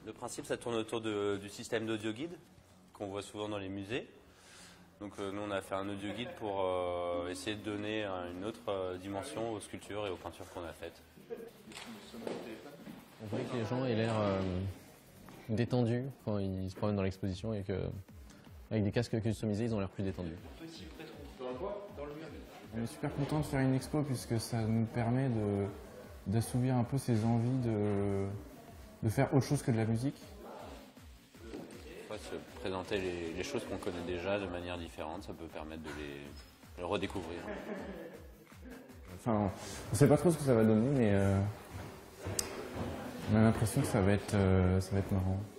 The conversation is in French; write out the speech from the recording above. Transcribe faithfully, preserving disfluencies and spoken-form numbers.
Le principe, ça tourne autour de, du système d'audio guide qu'on voit souvent dans les musées. Donc euh, nous, on a fait un audio guide pour euh, essayer de donner euh, une autre euh, dimension aux sculptures et aux peintures qu'on a faites. On voit que les gens aient l'air euh, détendus quand ils se promènent dans l'exposition et que, avec des casques customisés, ils ont l'air plus détendus. On est super content de faire une expo puisque ça nous permet de, d'assouvir un peu ces envies de, de faire autre chose que de la musique. Ouais, se présenter les, les choses qu'on connaît déjà de manière différente, ça peut permettre de les, de les redécouvrir. Enfin, on ne sait pas trop ce que ça va donner, mais euh, on a l'impression que ça va être, euh, ça va être marrant.